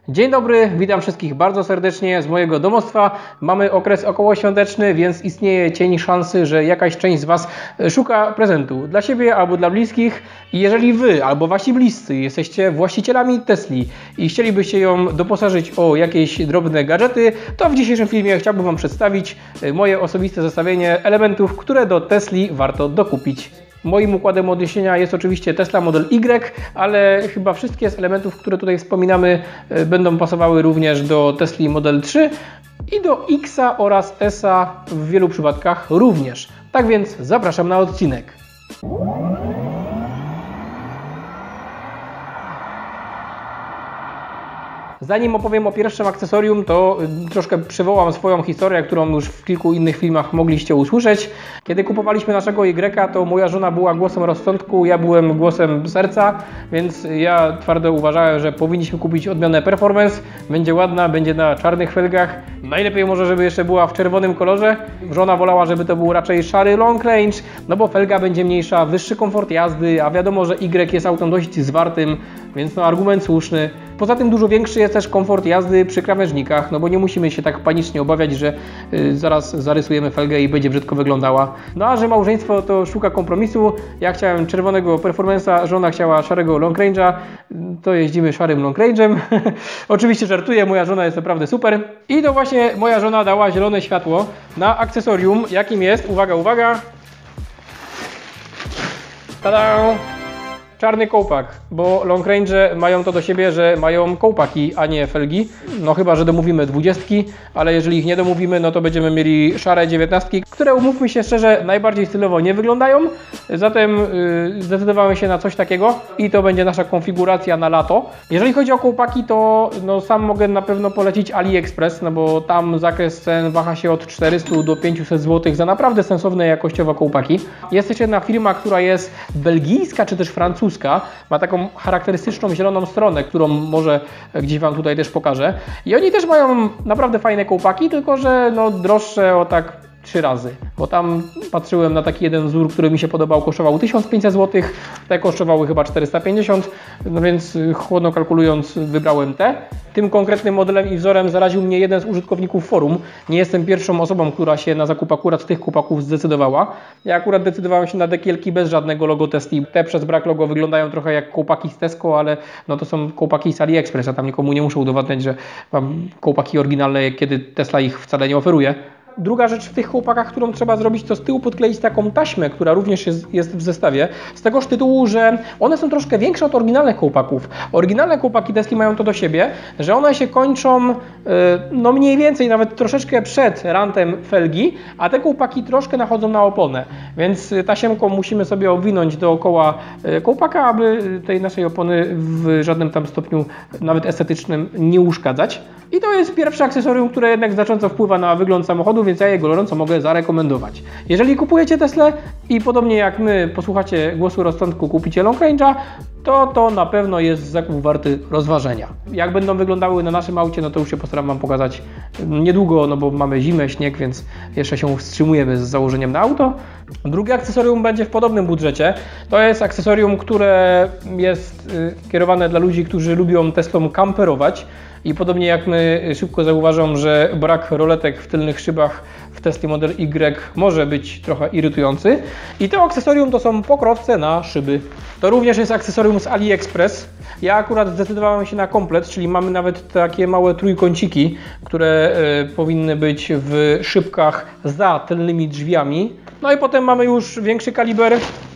Dzień dobry, witam wszystkich bardzo serdecznie z mojego domostwa. Mamy okres okołoświąteczny, więc istnieje cień szansy, że jakaś część z Was szuka prezentu dla siebie albo dla bliskich. I jeżeli Wy albo Wasi bliscy jesteście właścicielami Tesli i chcielibyście ją doposażyć o jakieś drobne gadżety, to w dzisiejszym filmie chciałbym Wam przedstawić moje osobiste zestawienie elementów, które do Tesli warto dokupić. Moim układem odniesienia jest oczywiście Tesla Model Y, ale chyba wszystkie z elementów, które tutaj wspominamy, będą pasowały również do Tesli Model 3 i do X-a oraz S-a w wielu przypadkach również. Tak więc zapraszam na odcinek. Zanim opowiem o pierwszym akcesorium, to troszkę przywołam swoją historię, którą już w kilku innych filmach mogliście usłyszeć. Kiedy kupowaliśmy naszego Y, to moja żona była głosem rozsądku, ja byłem głosem serca, więc ja twardo uważałem, że powinniśmy kupić odmianę Performance. Będzie ładna, będzie na czarnych felgach. Najlepiej może, żeby jeszcze była w czerwonym kolorze. Żona wolała, żeby to był raczej szary long range, no bo felga będzie mniejsza, wyższy komfort jazdy, a wiadomo, że Y jest autem dość zwartym, więc no argument słuszny. Poza tym dużo większy jest też komfort jazdy przy krawężnikach, no bo nie musimy się tak panicznie obawiać, że zaraz zarysujemy felgę i będzie brzydko wyglądała. No a że małżeństwo to szuka kompromisu, ja chciałem czerwonego Performance'a, żona chciała szarego long range'a, to jeździmy szarym long range'em. Oczywiście żartuję, moja żona jest naprawdę super. I to właśnie moja żona dała zielone światło na akcesorium, jakim jest, uwaga, uwaga, tada! Czarny kołpak, bo long range mają to do siebie, że mają kołpaki, a nie felgi. No chyba, że domówimy 20, ale jeżeli ich nie domówimy, no to będziemy mieli szare 19, które, umówmy się szczerze, najbardziej stylowo nie wyglądają. Zatem zdecydowałem się na coś takiego i to będzie nasza konfiguracja na lato. Jeżeli chodzi o kołpaki, to no, sam mogę na pewno polecić AliExpress, no bo tam zakres cen waha się od 400 do 500 zł za naprawdę sensowne jakościowo kołpaki. Jest jeszcze jedna firma, która jest belgijska czy też francuska. Ma taką charakterystyczną zieloną stronę, którą może gdzieś Wam tutaj też pokażę. I oni też mają naprawdę fajne kołpaki, tylko że no droższe o tak 3 razy. Bo tam patrzyłem na taki jeden wzór, który mi się podobał, kosztował 1500 zł, te kosztowały chyba 450, no więc chłodno kalkulując wybrałem te. Tym konkretnym modelem i wzorem zaraził mnie jeden z użytkowników forum. Nie jestem pierwszą osobą, która się na zakup akurat tych kołpaków zdecydowała. Ja akurat decydowałem się na dekielki bez żadnego logo Tesli. Te przez brak logo wyglądają trochę jak kołpaki z Tesco, ale no to są kołpaki z AliExpress, a tam nikomu nie muszę udowadniać, że mam kołpaki oryginalne, kiedy Tesla ich wcale nie oferuje. Druga rzecz w tych kołpakach, którą trzeba zrobić, to z tyłu podkleić taką taśmę, która również jest w zestawie. Z tegoż tytułu, że one są troszkę większe od oryginalnych kołpaków. Oryginalne kołpaki Tesli mają to do siebie, że one się kończą no mniej więcej nawet troszeczkę przed rantem felgi, a te kołpaki troszkę nachodzą na oponę. Więc tasiemką musimy sobie obwinąć dookoła kołpaka, aby tej naszej opony w żadnym tam stopniu, nawet estetycznym, nie uszkadzać. I to jest pierwsze akcesorium, które jednak znacząco wpływa na wygląd samochodu, więc ja je gorąco mogę zarekomendować. Jeżeli kupujecie Teslę i podobnie jak my posłuchacie głosu rozsądku, kupicie long range'a, to na pewno jest zakup warty rozważenia. Jak będą wyglądały na naszym aucie, no to już się postaram Wam pokazać niedługo, no bo mamy zimę, śnieg, więc jeszcze się wstrzymujemy z założeniem na auto. Drugie akcesorium będzie w podobnym budżecie. To jest akcesorium, które jest kierowane dla ludzi, którzy lubią Teslą kamperować. I podobnie jak my szybko zauważam, że brak roletek w tylnych szybach w Tesla Model Y może być trochę irytujący. I to akcesorium to są pokrowce na szyby. To również jest akcesorium z AliExpress. Ja akurat zdecydowałem się na komplet, czyli mamy nawet takie małe trójkąciki, które powinny być w szybkach za tylnymi drzwiami. No i potem mamy już większy kaliber.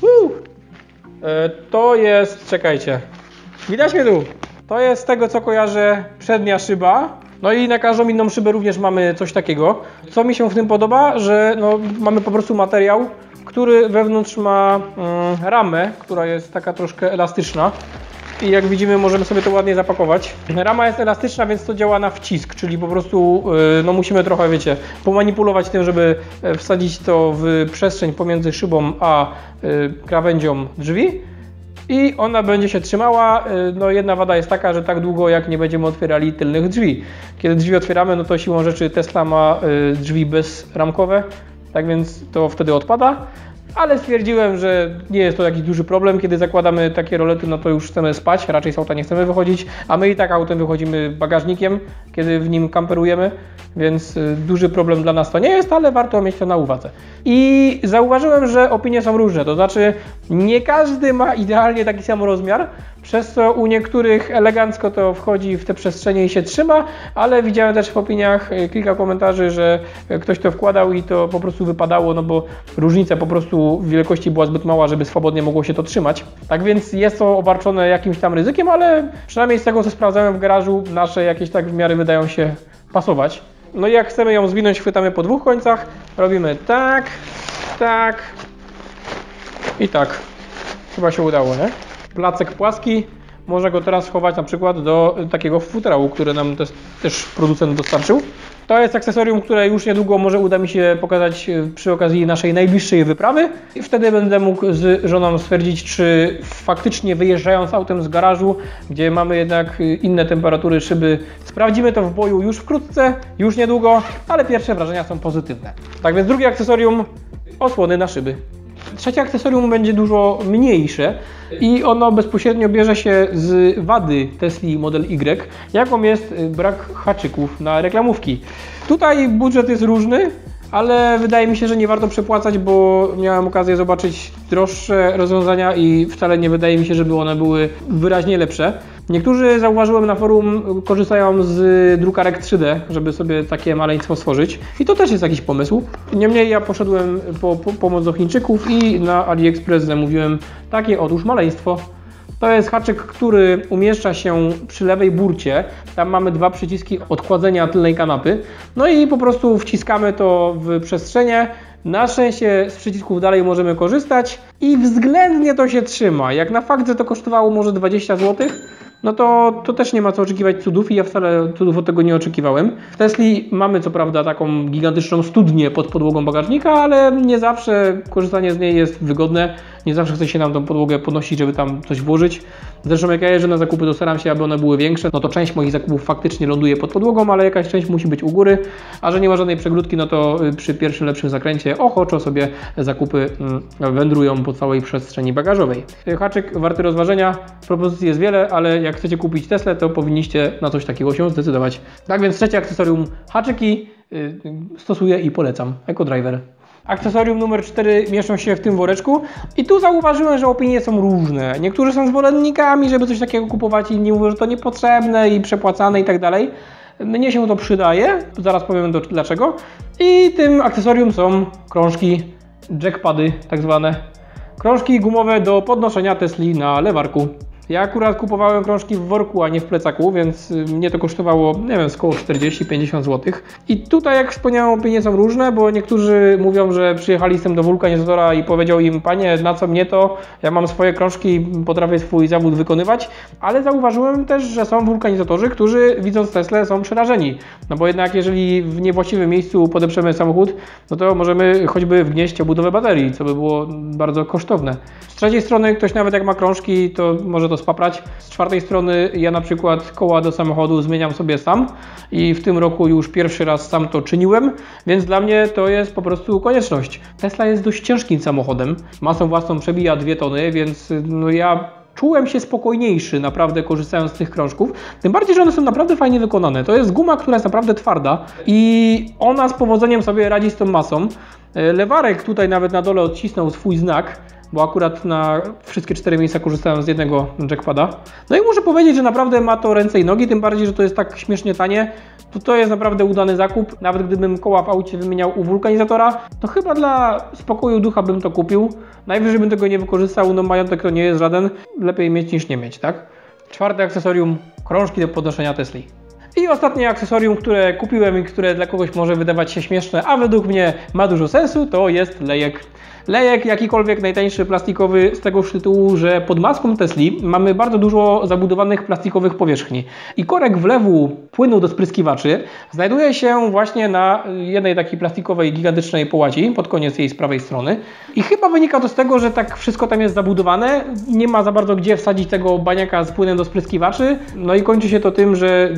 To jest, czekajcie, widać mnie tu? To jest z tego, co kojarzę, przednia szyba. No i na każdą inną szybę również mamy coś takiego. Co mi się w tym podoba, że no, mamy po prostu materiał, który wewnątrz ma ramę, która jest taka troszkę elastyczna. I jak widzimy, możemy sobie to ładnie zapakować. Rama jest elastyczna, więc to działa na wcisk, czyli po prostu no, musimy trochę, wiecie, pomanipulować tym, żeby wsadzić to w przestrzeń pomiędzy szybą a krawędzią drzwi. I ona będzie się trzymała. No jedna wada jest taka, że tak długo jak nie będziemy otwierali tylnych drzwi. Kiedy drzwi otwieramy, no to siłą rzeczy Tesla ma drzwi bezramkowe, tak więc to wtedy odpada. ale stwierdziłem, że nie jest to jakiś duży problem. Kiedy zakładamy takie rolety, no to już chcemy spać, raczej z auta nie chcemy wychodzić, a my i tak autem wychodzimy bagażnikiem, kiedy w nim kamperujemy, więc duży problem dla nas to nie jest, ale warto mieć to na uwadze. I zauważyłem, że opinie są różne, to znaczy nie każdy ma idealnie taki sam rozmiar, przez co u niektórych elegancko to wchodzi w te przestrzenie i się trzyma, ale widziałem też w opiniach kilka komentarzy, że ktoś to wkładał i to po prostu wypadało, no bo różnica po prostu w wielkości była zbyt mała, żeby swobodnie mogło się to trzymać. Tak więc jest to obarczone jakimś tam ryzykiem, ale przynajmniej z tego, co sprawdzałem w garażu, nasze jakieś tak w miarę wydają się pasować. No i jak chcemy ją zwinąć, chwytamy po dwóch końcach, robimy tak, tak i tak. Chyba się udało, nie? Placek płaski, można go teraz schować na przykład do takiego futrału, który nam też producent dostarczył. To jest akcesorium, które już niedługo może uda mi się pokazać przy okazji naszej najbliższej wyprawy. I wtedy będę mógł z żoną stwierdzić, czy faktycznie wyjeżdżając autem z garażu, gdzie mamy jednak inne temperatury szyby, sprawdzimy to w boju już wkrótce, już niedługo, ale pierwsze wrażenia są pozytywne. Tak więc drugie akcesorium, osłony na szyby. Trzecie akcesorium będzie dużo mniejsze i ono bezpośrednio bierze się z wady Tesli Model Y, jaką jest brak haczyków na reklamówki. Tutaj budżet jest różny, ale wydaje mi się, że nie warto przepłacać, bo miałem okazję zobaczyć droższe rozwiązania i wcale nie wydaje mi się, żeby one były wyraźnie lepsze. Niektórzy, zauważyłem na forum, korzystają z drukarek 3D, żeby sobie takie maleństwo stworzyć. I to też jest jakiś pomysł. Niemniej ja poszedłem po pomoc do Chińczyków i na AliExpress zamówiłem takie otóż maleństwo. To jest haczyk, który umieszcza się przy lewej burcie. Tam mamy dwa przyciski odkładzenia tylnej kanapy. No i po prostu wciskamy to w przestrzenie. Na szczęście z przycisków dalej możemy korzystać i względnie to się trzyma. Jak na fakt, że to kosztowało może 20 zł, no to też nie ma co oczekiwać cudów i ja wcale cudów od tego nie oczekiwałem. W Tesli mamy co prawda taką gigantyczną studnię pod podłogą bagażnika, ale nie zawsze korzystanie z niej jest wygodne. Nie zawsze chce się nam tą podłogę podnosić, żeby tam coś włożyć. Zresztą jak ja jeżdżę na zakupy, to staram się, aby one były większe. No to część moich zakupów faktycznie ląduje pod podłogą, ale jakaś część musi być u góry. A że nie ma żadnej przegródki, no to przy pierwszym lepszym zakręcie ochoczo sobie zakupy wędrują po całej przestrzeni bagażowej. Haczyk warty rozważenia. Propozycji jest wiele, ale jak chcecie kupić Teslę, to powinniście na coś takiego się zdecydować. Tak więc trzecie akcesorium, haczyki, stosuję i polecam jako driver. Akcesorium numer 4 mieszczą się w tym woreczku i tu zauważyłem, że opinie są różne. Niektórzy są zwolennikami, żeby coś takiego kupować, inni mówią, że to niepotrzebne i przepłacane i tak dalej. Mnie się to przydaje, zaraz powiem dlaczego. I tym akcesorium są krążki, jackpady tak zwane. Krążki gumowe do podnoszenia Tesli na lewarku. Ja akurat kupowałem krążki w worku, a nie w plecaku, więc mnie to kosztowało, nie wiem, około 40-50 zł. I tutaj, jak wspomniałem, opinie są różne, bo niektórzy mówią, że przyjechali z tym do wulkanizatora i powiedział im: panie, na co mnie to? Ja mam swoje krążki, potrafię swój zawód wykonywać, ale zauważyłem też, że są wulkanizatorzy, którzy widząc Teslę są przerażeni. No bo jednak jeżeli w niewłaściwym miejscu podeprzemy samochód, no to możemy choćby wgnieść obudowę baterii, co by było bardzo kosztowne. Z trzeciej strony ktoś nawet jak ma krążki, to może to spaprać. Z czwartej strony ja na przykład koła do samochodu zmieniam sobie sam i w tym roku już pierwszy raz sam to czyniłem, więc dla mnie to jest po prostu konieczność. Tesla jest dość ciężkim samochodem, masą własną przebija 2 tony, więc no ja czułem się spokojniejszy naprawdę korzystając z tych krążków, tym bardziej, że one są naprawdę fajnie wykonane. To jest guma, która jest naprawdę twarda i ona z powodzeniem sobie radzi z tą masą. Lewarek tutaj nawet na dole odcisnął swój znak, bo akurat na wszystkie 4 miejsca korzystałem z jednego jackpada. No i muszę powiedzieć, że naprawdę ma to ręce i nogi, tym bardziej, że to jest tak śmiesznie tanie. To jest naprawdę udany zakup. Nawet gdybym koła w aucie wymieniał u wulkanizatora, to chyba dla spokoju ducha bym to kupił. Najwyżej bym tego nie wykorzystał, no majątek to nie jest żaden. Lepiej mieć niż nie mieć, tak? Czwarte akcesorium, krążki do podnoszenia Tesli. I ostatnie akcesorium, które kupiłem i które dla kogoś może wydawać się śmieszne, a według mnie ma dużo sensu, to jest lejek. Lejek jakikolwiek najtańszy plastikowy z tegoż tytułu, że pod maską Tesli mamy bardzo dużo zabudowanych plastikowych powierzchni. I korek wlewu płynu do spryskiwaczy znajduje się właśnie na jednej takiej plastikowej, gigantycznej połaci, pod koniec jej z prawej strony. I chyba wynika to z tego, że tak wszystko tam jest zabudowane, nie ma za bardzo gdzie wsadzić tego baniaka z płynem do spryskiwaczy. No i kończy się to tym, że dość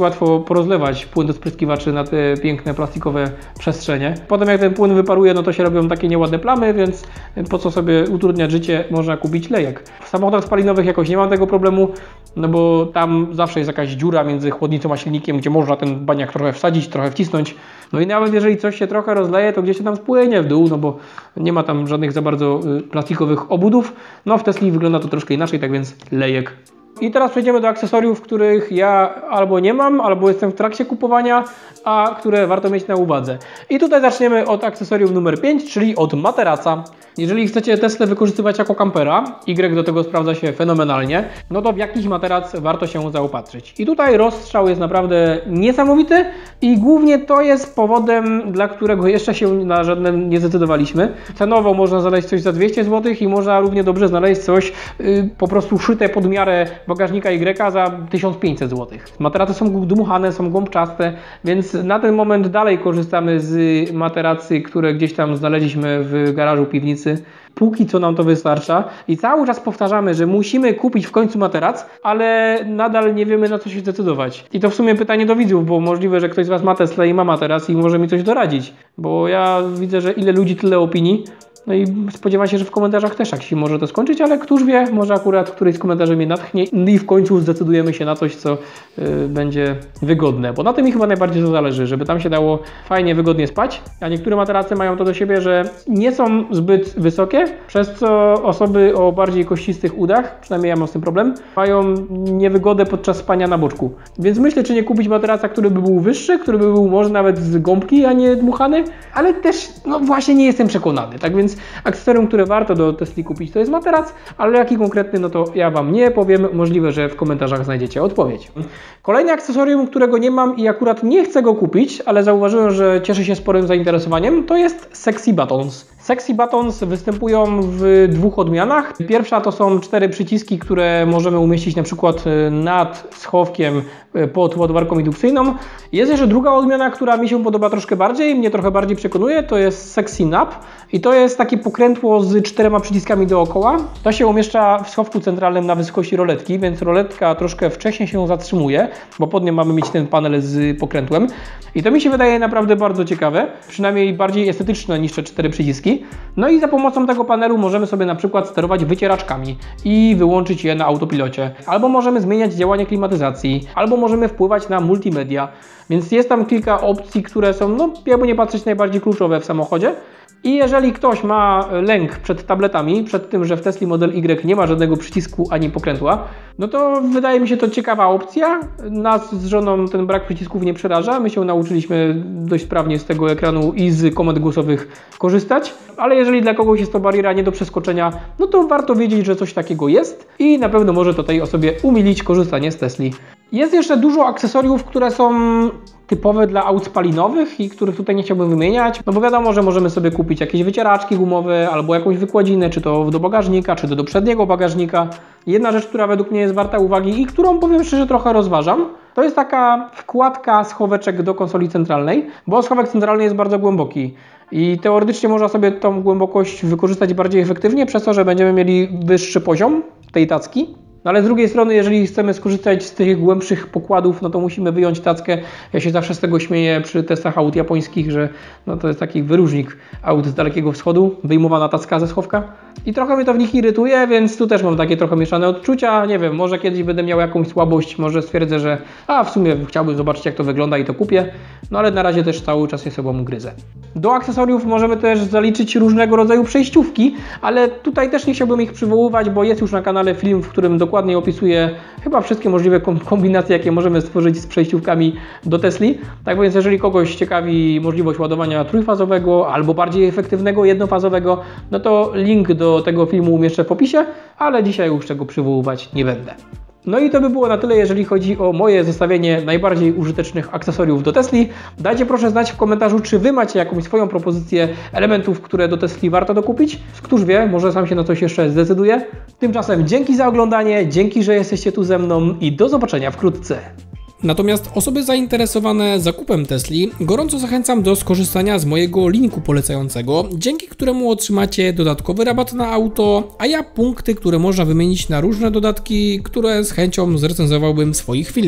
łatwo porozlewać płyn do spryskiwaczy na te piękne plastikowe przestrzenie. Potem jak ten płyn wyparuje, no to się robią takie nieładne plamy, więc po co sobie utrudniać życie, można kupić lejek. W samochodach spalinowych jakoś nie mam tego problemu, no bo tam zawsze jest jakaś dziura między chłodnicą a silnikiem, gdzie można ten baniak trochę wsadzić, trochę wcisnąć. No i nawet jeżeli coś się trochę rozleje, to gdzieś się tam spłynie w dół, no bo nie ma tam żadnych za bardzo plastikowych obudów. No w Tesli wygląda to troszkę inaczej, tak więc lejek. I teraz przejdziemy do akcesoriów, których ja albo nie mam, albo jestem w trakcie kupowania, a które warto mieć na uwadze. I tutaj zaczniemy od akcesorium numer 5, czyli od materaca. Jeżeli chcecie Teslę wykorzystywać jako kampera, Y do tego sprawdza się fenomenalnie, no to w jakiś materac warto się zaopatrzyć. I tutaj rozstrzał jest naprawdę niesamowity i głównie to jest powodem, dla którego jeszcze się na żadnym nie zdecydowaliśmy. Cenowo można znaleźć coś za 200 zł i można równie dobrze znaleźć coś po prostu szyte pod miarę bagażnika Y za 1500 zł. Materace są dmuchane, są gąbczaste, więc na ten moment dalej korzystamy z materacy, które gdzieś tam znaleźliśmy w garażu piwnicy. Póki co nam to wystarcza i cały czas powtarzamy, że musimy kupić w końcu materac, ale nadal nie wiemy, na co się zdecydować. I to w sumie pytanie do widzów, bo możliwe, że ktoś z Was ma Teslę i ma materac i może mi coś doradzić, bo ja widzę, że ile ludzi, tyle opinii. No i spodziewam się, że w komentarzach też tak się może to skończyć, ale któż wie, może akurat któryś z komentarzy mnie natchnie i w końcu zdecydujemy się na coś, co będzie wygodne. Bo na tym mi chyba najbardziej to zależy, żeby tam się dało fajnie, wygodnie spać. A niektóre materace mają to do siebie, że nie są zbyt wysokie, przez co osoby o bardziej kościstych udach, przynajmniej ja mam z tym problem, mają niewygodę podczas spania na boczku. Więc myślę, czy nie kupić materaca, który by był wyższy, który by był może nawet z gąbki, a nie dmuchany, ale też no właśnie nie jestem przekonany. Tak więc akcesorium, które warto do Tesli kupić, to jest materac, ale jaki konkretny, no to ja Wam nie powiem. Możliwe, że w komentarzach znajdziecie odpowiedź. Kolejne akcesorium, którego nie mam i akurat nie chcę go kupić, ale zauważyłem, że cieszy się sporym zainteresowaniem, to jest Sexy Buttons. Sexy Buttons występują w dwóch odmianach. Pierwsza to są 4 przyciski, które możemy umieścić na przykład nad schowkiem pod ładowarką indukcyjną. Jest jeszcze druga odmiana, która mi się podoba troszkę bardziej, mnie trochę bardziej przekonuje, to jest Sexy Nap i to jest takie pokrętło z 4 przyciskami dookoła. To się umieszcza w schowku centralnym na wysokości roletki, więc roletka troszkę wcześniej się zatrzymuje, bo pod nią mamy mieć ten panel z pokrętłem. I to mi się wydaje naprawdę bardzo ciekawe, przynajmniej bardziej estetyczne niż te 4 przyciski. No i za pomocą tego panelu możemy sobie na przykład sterować wycieraczkami i wyłączyć je na autopilocie. Albo możemy zmieniać działanie klimatyzacji, albo możemy wpływać na multimedia. Więc jest tam kilka opcji, które są, no jakby nie patrzeć, najbardziej kluczowe w samochodzie. I jeżeli ktoś ma lęk przed tabletami, przed tym, że w Tesli Model Y nie ma żadnego przycisku ani pokrętła, no to wydaje mi się to ciekawa opcja. Nas z żoną ten brak przycisków nie przeraża. My się nauczyliśmy dość sprawnie z tego ekranu i z komend głosowych korzystać. Ale jeżeli dla kogoś jest to bariera nie do przeskoczenia, no to warto wiedzieć, że coś takiego jest i na pewno może to tej osobie umilić korzystanie z Tesli. Jest jeszcze dużo akcesoriów, które są typowe dla aut spalinowych i których tutaj nie chciałbym wymieniać, no bo wiadomo, że możemy sobie kupić jakieś wycieraczki gumowe albo jakąś wykładzinę, czy to do bagażnika, czy do przedniego bagażnika. Jedna rzecz, która według mnie jest warta uwagi i którą powiem szczerze trochę rozważam, to jest taka wkładka schoweczek do konsoli centralnej, bo schowek centralny jest bardzo głęboki i teoretycznie można sobie tą głębokość wykorzystać bardziej efektywnie przez to, że będziemy mieli wyższy poziom tej tacki. No ale z drugiej strony, jeżeli chcemy skorzystać z tych głębszych pokładów, no to musimy wyjąć tackę. Ja się zawsze z tego śmieję przy testach aut japońskich, że no to jest taki wyróżnik aut z Dalekiego Wschodu, wyjmowana tacka ze schowka. I trochę mnie to w nich irytuje, więc tu też mam takie trochę mieszane odczucia. Nie wiem, może kiedyś będę miał jakąś słabość, może stwierdzę, że w sumie chciałbym zobaczyć, jak to wygląda i to kupię. No ale na razie też cały czas je sobą gryzę. Do akcesoriów możemy też zaliczyć różnego rodzaju przejściówki, ale tutaj też nie chciałbym ich przywoływać, bo jest już na kanale film, w którym dokładnie opisuję chyba wszystkie możliwe kombinacje, jakie możemy stworzyć z przejściówkami do Tesli. Tak więc jeżeli kogoś ciekawi możliwość ładowania trójfazowego albo bardziej efektywnego jednofazowego, no to link do tego filmu umieszczę w opisie, ale dzisiaj już tego przywoływać nie będę. No i to by było na tyle, jeżeli chodzi o moje zestawienie najbardziej użytecznych akcesoriów do Tesli. Dajcie proszę znać w komentarzu, czy Wy macie jakąś swoją propozycję elementów, które do Tesli warto dokupić. Któż wie, może sam się na coś jeszcze zdecyduje. Tymczasem dzięki za oglądanie, dzięki, że jesteście tu ze mną i do zobaczenia wkrótce. Natomiast osoby zainteresowane zakupem Tesli gorąco zachęcam do skorzystania z mojego linku polecającego, dzięki któremu otrzymacie dodatkowy rabat na auto, a ja punkty, które można wymienić na różne dodatki, które z chęcią zrecenzowałbym w swoich filmach.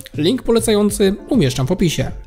Link polecający umieszczam w opisie.